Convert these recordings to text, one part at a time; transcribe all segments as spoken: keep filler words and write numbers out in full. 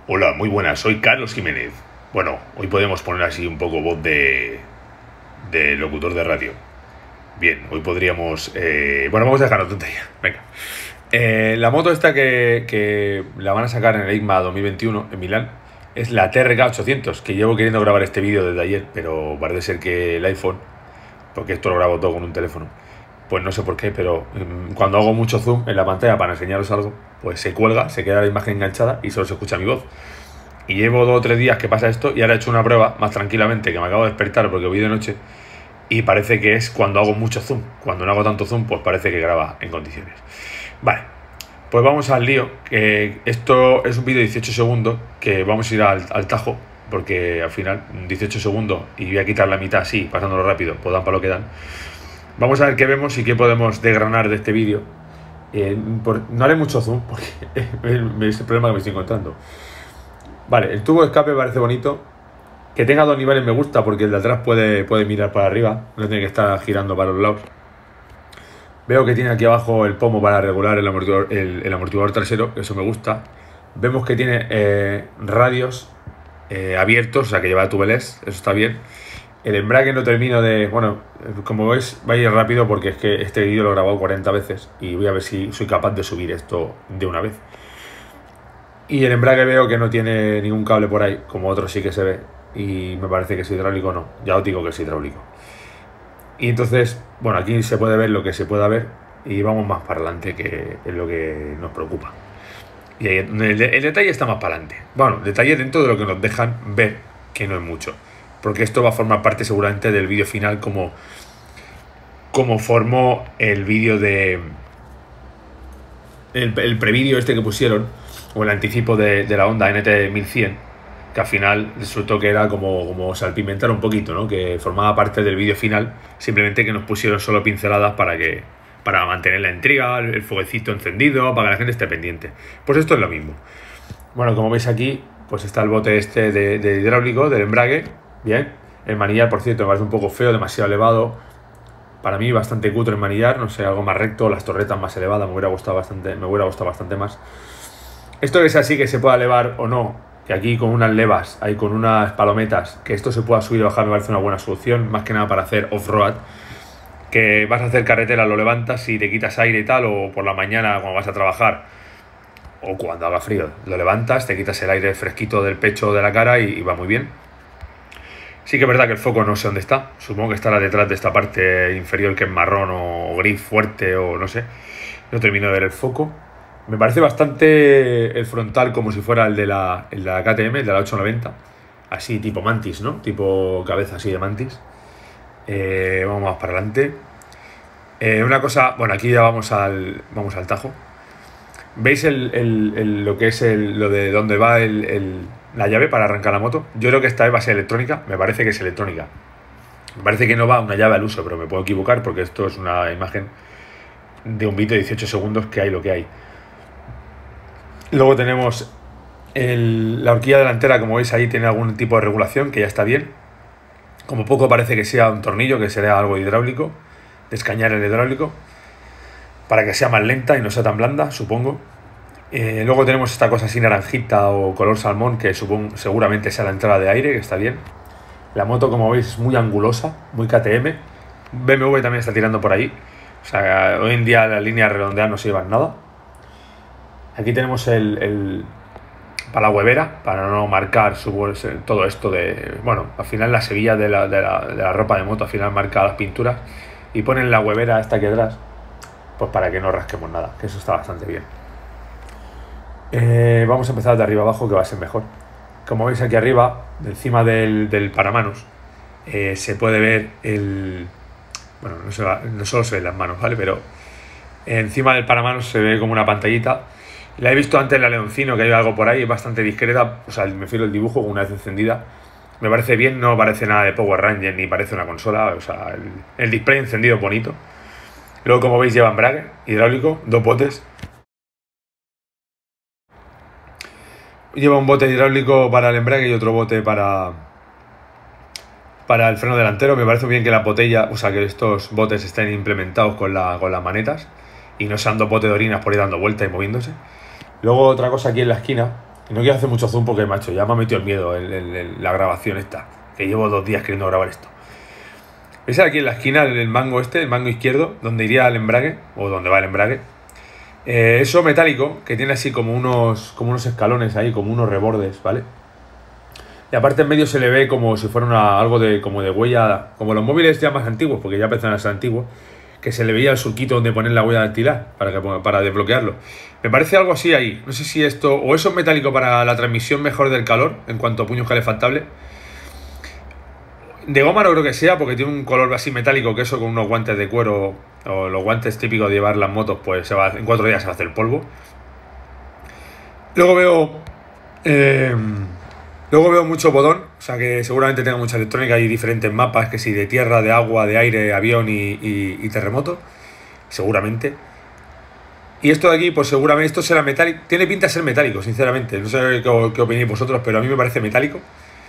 Hola, muy buenas, soy Carlos Jiménez. Bueno, hoy podemos poner así un poco voz de, de locutor de radio. Bien, hoy podríamos... Eh, bueno, vamos a dejar la tontería. Venga. Eh, la moto esta que, que la van a sacar en el EICMA dos mil veintiuno en Milán es la T R K ochocientos, que llevo queriendo grabar este vídeo desde ayer, pero parece ser que el iPhone, porque esto lo grabo todo con un teléfono, pues no sé por qué, pero um, cuando hago mucho zoom en la pantalla para enseñaros algo, pues se cuelga, se queda la imagen enganchada y solo se escucha mi voz. Y llevo dos o tres días que pasa esto y ahora he hecho una prueba más tranquilamente, que me acabo de despertar porque voy de noche, y parece que es cuando hago mucho zoom. Cuando no hago tanto zoom, pues parece que graba en condiciones. Vale, pues vamos al lío, que esto es un vídeo de dieciocho segundos, que vamos a ir al, al tajo, porque al final dieciocho segundos y voy a quitar la mitad así, pasándolo rápido, pues dan para lo que dan. Vamos a ver qué vemos y qué podemos desgranar de este vídeo. Eh, no haré mucho zoom, porque es el problema que me estoy encontrando. Vale, el tubo de escape parece bonito. Que tenga dos niveles me gusta, porque el de atrás puede, puede mirar para arriba, no tiene que estar girando para los lados. Veo que tiene aquí abajo el pomo para regular el amortiguador, el, el amortiguador trasero, eso me gusta. Vemos que tiene eh, radios eh, abiertos, o sea que lleva tubeless, eso está bien. El embrague no termino de... Bueno, como veis, va a ir rápido porque es que este vídeo lo he grabado cuarenta veces y voy a ver si soy capaz de subir esto de una vez. Y el embrague veo que no tiene ningún cable por ahí, como otro sí que se ve. Y me parece que es hidráulico, no. Ya os digo que es hidráulico. Y entonces, bueno, aquí se puede ver lo que se pueda ver y vamos más para adelante, que es lo que nos preocupa. Y ahí, el, el detalle está más para adelante. Bueno, detalle dentro de lo que nos dejan ver, que no es mucho. Porque esto va a formar parte seguramente del vídeo final, como, como formó el vídeo de... El, el prevídeo este que pusieron, o el anticipo de, de la Honda N T mil cien, que al final resultó que era como, como salpimentar un poquito, ¿no? Que formaba parte del vídeo final, simplemente que nos pusieron solo pinceladas para que para mantener la intriga, el fueguecito encendido, para que la gente esté pendiente. Pues esto es lo mismo. Bueno, como veis aquí, pues está el bote este de, de hidráulico, del embrague. Bien, el manillar, por cierto, me parece un poco feo, demasiado elevado. Para mí bastante cutre el manillar, no sé, algo más recto, las torretas más elevadas, me hubiera gustado bastante, me hubiera gustado bastante más. Esto es así, que se pueda elevar o no, que aquí con unas levas, ahí con unas palometas, que esto se pueda subir y bajar, me parece una buena solución, más que nada para hacer off-road, que vas a hacer carretera, lo levantas y te quitas aire y tal, o por la mañana cuando vas a trabajar, o cuando haga frío, lo levantas, te quitas el aire fresquito del pecho o de la cara y, y va muy bien. Sí que es verdad que el foco no sé dónde está, supongo que estará detrás de esta parte inferior que es marrón o gris fuerte o no sé, no termino de ver el foco. Me parece bastante el frontal como si fuera el de la, el de la K T M, el de la ochocientos noventa, así tipo mantis, ¿no? Tipo cabeza así de mantis. Eh, vamos más para adelante. Eh, una cosa, bueno, aquí ya vamos al, vamos al tajo. ¿Veis el, el, el, lo que es el, lo de dónde va el, el, la llave para arrancar la moto? Yo creo que esta vez va a ser electrónica, me parece que es electrónica. Me parece que no va una llave al uso, pero me puedo equivocar porque esto es una imagen de un vídeo de dieciocho segundos que hay lo que hay. Luego tenemos el, la horquilla delantera, como veis ahí tiene algún tipo de regulación que ya está bien. Como poco parece que sea un tornillo, que será algo hidráulico, de escañar el hidráulico, para que sea más lenta y no sea tan blanda, supongo. Eh, luego tenemos esta cosa así naranjita o color salmón, que supongo, seguramente sea la entrada de aire, que está bien. La moto, como veis, es muy angulosa, muy K T M. B M W también está tirando por ahí. O sea, hoy en día las líneas redondeadas no se llevan nada. Aquí tenemos el, el para la huevera, para no marcar su, todo esto de... Bueno, al final la sevilla de la, de, la, de la ropa de moto al final marca las pinturas y ponen la huevera esta aquí atrás, pues para que no rasquemos nada, que eso está bastante bien. Eh, vamos a empezar de arriba abajo, que va a ser mejor. Como veis aquí arriba, encima del, del paramanos, eh, se puede ver el... Bueno, no, se va, no solo se ven las manos, ¿vale? Pero encima del paramanos se ve como una pantallita. La he visto antes en la Leoncino, que hay algo por ahí, es bastante discreta, o sea, me refiero al dibujo una vez encendida. Me parece bien, no parece nada de Power Ranger, ni parece una consola, o sea, el, el display encendido es bonito. Luego, como veis, lleva embrague hidráulico, dos botes. Lleva un bote hidráulico para el embrague y otro bote para, para el freno delantero. Me parece bien que la botella, o sea, que estos botes estén implementados con, la, con las manetas y no sean dos botes de orinas por ir dando vueltas y moviéndose. Luego otra cosa aquí en la esquina, Y no quiero hacer mucho zoom porque, macho, ya me ha metido el miedo el, el, el, la grabación esta. Que llevo dos días queriendo grabar esto. ¿Veis aquí en la esquina el mango este, el mango izquierdo, donde iría el embrague? O donde va el embrague. Eh, eso metálico, que tiene así como unos, como unos escalones ahí, como unos rebordes, ¿vale? Y aparte en medio se le ve como si fuera una, algo de, como de huella, como los móviles ya más antiguos, porque ya empiezan a ser antiguos, que se le veía el surquito donde poner la huella dactilar para, que, para desbloquearlo. Me parece algo así ahí. No sé si esto, o eso es metálico para la transmisión mejor del calor, en cuanto a puños calefactables. De goma no creo que sea, porque tiene un color así metálico, que eso con unos guantes de cuero, o los guantes típicos de llevar las motos, pues se va, en cuatro días se va a hacer polvo. Luego veo... Eh, luego veo mucho botón, o sea que seguramente tenga mucha electrónica. Hay diferentes mapas, que si de tierra, de agua, de aire, avión y, y, y terremoto. Seguramente. Y esto de aquí, pues seguramente esto será metálico. Tiene pinta de ser metálico, sinceramente. No sé qué, qué opináis vosotros, pero a mí me parece metálico.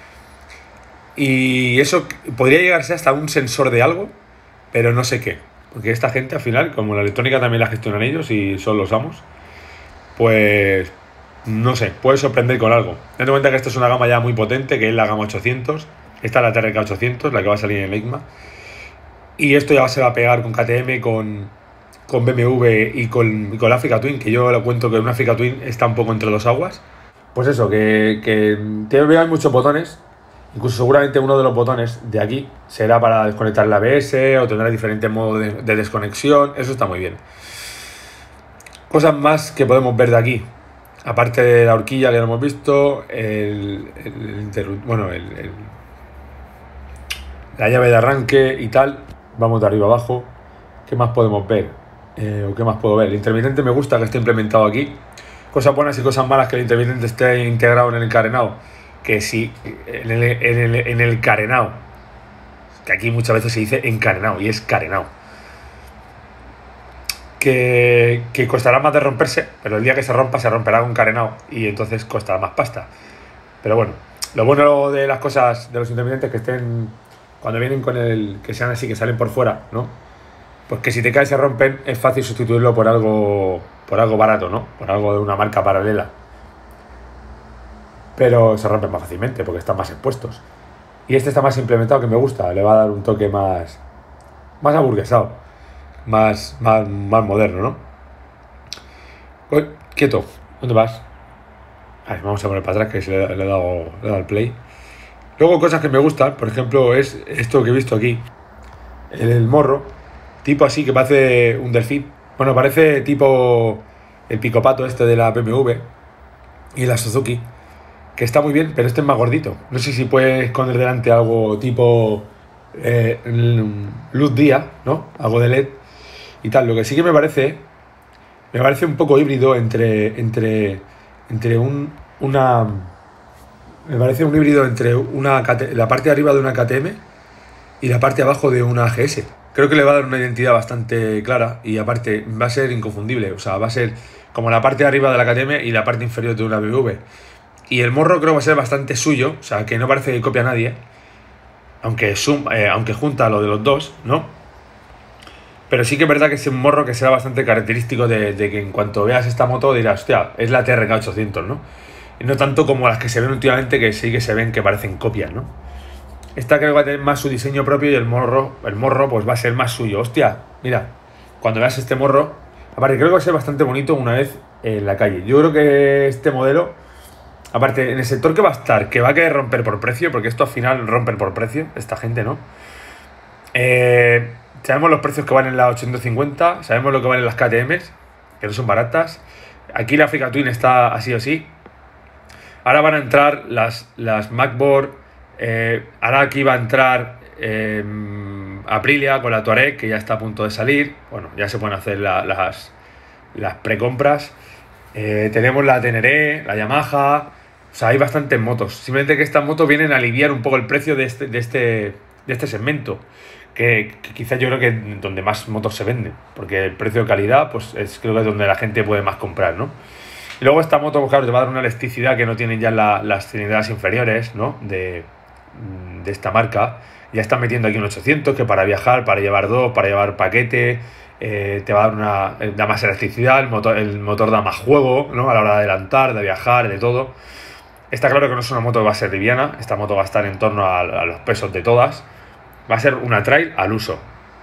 Y eso podría llegarse hasta un sensor de algo, pero no sé qué. Porque esta gente, al final, como la electrónica también la gestionan ellos y son los amos, pues no sé, puede sorprender con algo. Ten en cuenta que esta es una gama ya muy potente, que es la gama ochocientos. Esta es la T R K ochocientos, la que va a salir en el EICMA. Y esto ya se va a pegar con K T M, con, con B M W y con, y con la Africa Twin, que yo le cuento que una Africa Twin está un poco entre dos aguas. Pues eso, que, que te veo hay muchos botones. Incluso seguramente uno de los botones de aquí será para desconectar el A B S o tendrá diferentes modos de, de desconexión. Eso está muy bien. Cosas más que podemos ver de aquí. Aparte de la horquilla que lo hemos visto, el, el, el bueno, el, el, la llave de arranque y tal. Vamos de arriba abajo. ¿Qué más podemos ver? Eh, ¿O qué más puedo ver? El intermitente me gusta que esté implementado aquí. Cosas buenas y cosas malas que el intermitente esté integrado en el carenado. Que sí, en el, en el, en el carenado, que aquí muchas veces se dice encarenado y es carenado, que, que costará más de romperse, pero el día que se rompa se romperá con carenado y entonces costará más pasta. Pero bueno, lo bueno de las cosas de los intermitentes que estén, cuando vienen con el, que sean así, que salen por fuera, ¿no? Pues que si te cae y se rompen es fácil sustituirlo por algo, por algo barato, ¿no? Por algo de una marca paralela. Pero se rompen más fácilmente porque están más expuestos. Y este está más implementado, que me gusta. Le va a dar un toque más más aburguesado, más, más, más moderno, ¿no? Uy, quieto, ¿dónde vas? A ver, vamos a poner para atrás, que se le, le, he dado, le he dado al play. Luego cosas que me gustan, por ejemplo, es esto que he visto aquí. El, el morro, tipo así, que parece un delfín. Bueno, parece tipo el picopato este de la B M W y la Suzuki, que está muy bien, pero este es más gordito. No sé si puedes esconder delante algo tipo eh, luz día, ¿no? Algo de L E D y tal. Lo que sí que me parece, me parece un poco híbrido entre, entre, entre un, una... Me parece un híbrido entre una, la parte de arriba de una K T M y la parte de abajo de una G S. Creo que le va a dar una identidad bastante clara y aparte va a ser inconfundible. O sea, va a ser como la parte de arriba de la K T M y la parte inferior de una B M W. Y el morro creo que va a ser bastante suyo, o sea, que no parece que copia a nadie, aunque, sum, eh, aunque junta lo de los dos, ¿no? Pero sí que es verdad que es un morro que será bastante característico de, de que en cuanto veas esta moto dirás, hostia, es la T R K ochocientos, ¿no? Y no tanto como las que se ven últimamente, que sí que se ven que parecen copias, ¿no? Esta creo que va a tener más su diseño propio y el morro, el morro pues va a ser más suyo. Hostia, mira, cuando veas este morro, aparte creo que va a ser bastante bonito una vez en la calle. Yo creo que este modelo, aparte, en el sector que va a estar, que va a querer romper por precio, porque esto al final rompen por precio, esta gente, ¿no? Eh, sabemos los precios que valen las ochocientos cincuenta, sabemos lo que valen las K T Ms, que no son baratas. Aquí la Africa Twin está así o sí. Ahora van a entrar las, las MacBook, eh, ahora aquí va a entrar eh, Aprilia con la Touareg, que ya está a punto de salir. Bueno, ya se pueden hacer la, las, las precompras. Eh, tenemos la Teneré, la Yamaha. O sea, hay bastantes motos. Simplemente que estas motos vienen a aliviar un poco el precio de este, de este, de este segmento. Que, que quizás yo creo que es donde más motos se venden. Porque el precio de calidad, pues es, creo que es donde la gente puede más comprar, ¿no? Y luego esta moto, pues claro, te va a dar una elasticidad que no tienen ya la, las cilindradas inferiores, ¿no? De, de esta marca. Ya están metiendo aquí un ochocientos, que para viajar, para llevar dos, para llevar paquete, eh, te va a dar una, eh, da más electricidad, el motor, el motor da más juego, ¿no? A la hora de adelantar, de viajar, de todo. Está claro que no es una moto que va a ser liviana, esta moto va a estar en torno a, a los pesos de todas. Va a ser una trail al uso.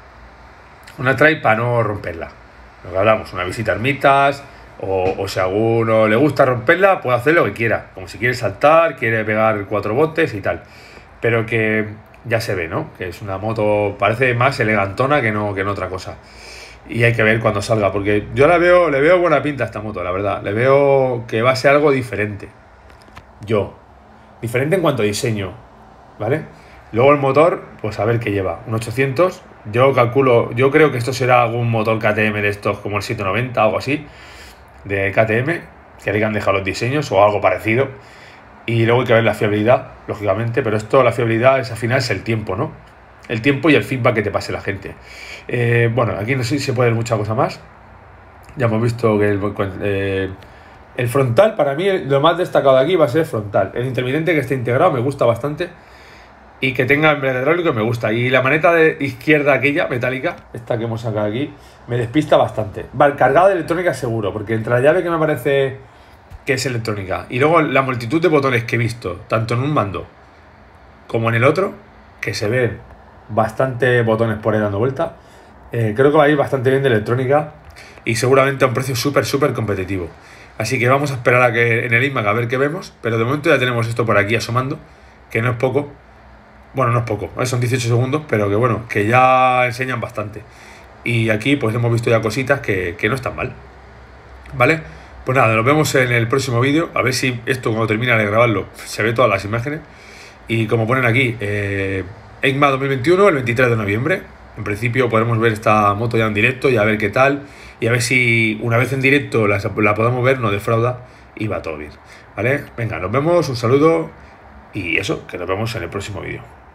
Una trail para no romperla. Lo que hablamos, una visita a ermitas, o, o si a alguno le gusta romperla, puede hacer lo que quiera. Como si quiere saltar, quiere pegar cuatro botes y tal. Pero que ya se ve, ¿no? Que es una moto, parece más elegantona que no, que no otra cosa. Y hay que ver cuando salga, porque yo la veo, le veo buena pinta a esta moto, la verdad. Le veo que va a ser algo diferente. Yo. Diferente en cuanto a diseño, ¿vale? Luego el motor, pues a ver qué lleva. Un ochocientos. Yo calculo, yo creo que esto será algún motor K T M de estos como el setecientos noventa, algo así, de K T M, que le han dejado los diseños o algo parecido. Y luego hay que ver la fiabilidad, lógicamente, pero esto, la fiabilidad es al final es el tiempo, ¿no? El tiempo y el feedback que te pase la gente. Eh, bueno, aquí no sé si se puede ver mucha cosa más. Ya hemos visto que el, eh, el frontal, para mí, lo más destacado de aquí va a ser el frontal. El intermitente que esté integrado me gusta bastante. Y que tenga embrague hidráulico me gusta. Y la maneta de izquierda aquella, metálica, esta que hemos sacado aquí, me despista bastante. Va cargada de electrónica seguro, porque entre la llave que me parece que es electrónica y luego la multitud de botones que he visto, tanto en un mando como en el otro, que se ven bastante botones por ahí dando vuelta, eh, creo que va a ir bastante bien de electrónica y seguramente a un precio súper, súper competitivo. Así que vamos a esperar a que en el I M A C a ver qué vemos, pero de momento ya tenemos esto por aquí asomando, que no es poco. Bueno, no es poco, son dieciocho segundos, pero que bueno, que ya enseñan bastante. Y aquí pues hemos visto ya cositas que, que no están mal. ¿Vale? Pues nada, nos vemos en el próximo vídeo. A ver si esto cuando termine de grabarlo se ve todas las imágenes. Y como ponen aquí, eh, EICMA dos mil veintiuno, el veintitrés de noviembre. En principio podremos ver esta moto ya en directo y a ver qué tal. Y a ver si una vez en directo la, la podamos ver, no defrauda y va todo bien. ¿Vale? Venga, nos vemos, un saludo y eso, que nos vemos en el próximo vídeo.